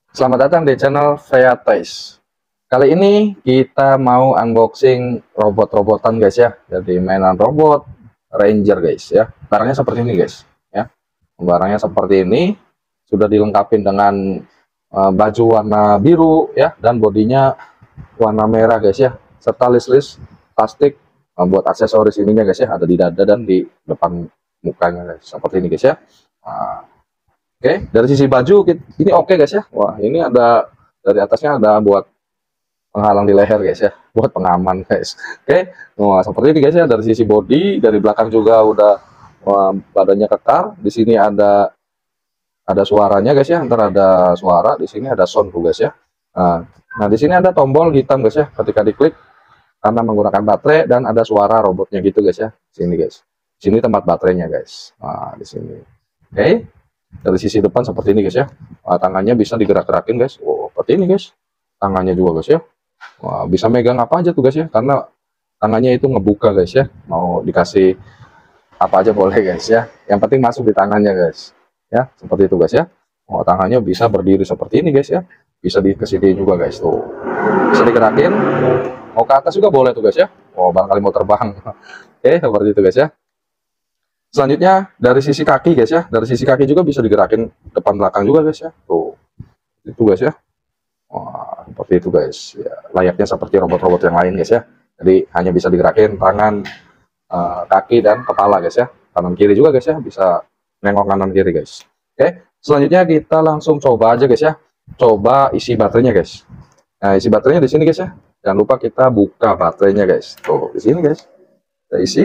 Selamat datang di channel Freya Toys. Kali ini kita mau unboxing robot-robotan guys ya. Jadi mainan robot Ranger guys ya. Barangnya seperti ini guys ya. Barangnya seperti ini, sudah dilengkapi dengan baju warna biru ya, dan bodinya warna merah guys ya, serta list-list plastik buat aksesoris ininya guys ya, ada di dada dan di depan mukanya guys, seperti ini guys ya. Nah, oke, dari sisi baju ini oke guys ya. Wah, ini ada dari atasnya ada buat penghalang di leher guys ya, buat pengaman guys. Oke, wah seperti ini guys ya. Dari sisi body, dari belakang juga udah badannya kekar. Di sini ada suaranya guys ya. Ntar ada suara. Di sini ada sound tuh guys ya. Nah, di sini ada tombol hitam guys ya. Ketika diklik karena menggunakan baterai, dan ada suara robotnya gitu guys ya. Sini guys. Sini tempat baterainya guys. Nah, di sini. Oke. Dari sisi depan seperti ini guys ya. Tangannya bisa digerak-gerakin guys. Oh, seperti ini guys. Tangannya juga guys ya. Wah, bisa megang apa aja tuh guys ya, karena tangannya itu ngebuka guys ya. Mau dikasih apa aja boleh guys ya. Yang penting masuk di tangannya guys. Ya, seperti itu guys ya. Oh, tangannya bisa berdiri seperti ini guys ya. Bisa di kesini juga guys tuh. Bisa digerakin. Mau ke atas juga boleh tuh guys ya. Oh, barangkali mau terbang. Oke, seperti itu guys ya. Selanjutnya dari sisi kaki guys ya. Dari sisi kaki juga bisa digerakin depan belakang juga guys ya. Tuh. Itu guys ya. Wah, seperti itu guys. Ya, layaknya seperti robot-robot yang lain guys ya. Jadi hanya bisa digerakin tangan, kaki dan kepala guys ya. Kanan kiri juga guys ya. Bisa nengok kanan kiri guys. Oke. Selanjutnya kita langsung coba aja guys ya. Coba isi baterainya guys. Nah, isi baterainya di sini guys ya. Jangan lupa kita buka baterainya guys. Tuh, di sini guys. Kita isi.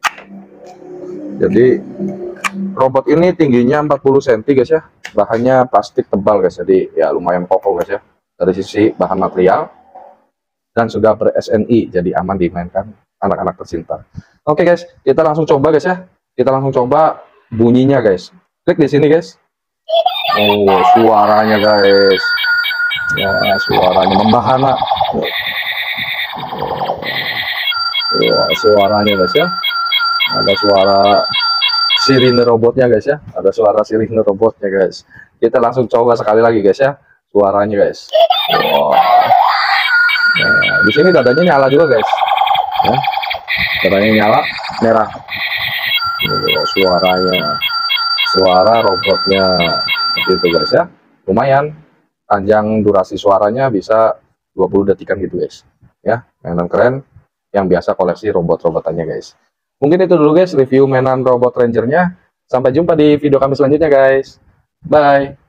Jadi robot ini tingginya 40 cm guys ya. Bahannya plastik tebal guys. Jadi ya lumayan kokoh guys ya. Dari sisi bahan material, dan sudah ber-SNI, jadi aman dimainkan anak-anak tercinta. Oke guys, kita langsung coba guys ya. Kita langsung coba bunyinya guys. Klik di sini guys. Oh, suaranya guys. Ya, suaranya membahana. Ya, suaranya guys ya. Ada suara sirine robotnya guys ya. Ada suara sirine robotnya guys. Kita langsung coba sekali lagi guys ya. Suaranya guys. Wow. Nah, di sini dadanya nyala juga guys. Ya, dadanya nyala merah. Suaranya, suara robotnya seperti itu guys ya. Lumayan panjang durasi suaranya, bisa 20 detikan gitu guys. Ya, mainan keren yang biasa koleksi robot-robotannya guys. Mungkin itu dulu guys review mainan robot Rangernya. Sampai jumpa di video kami selanjutnya guys. Bye.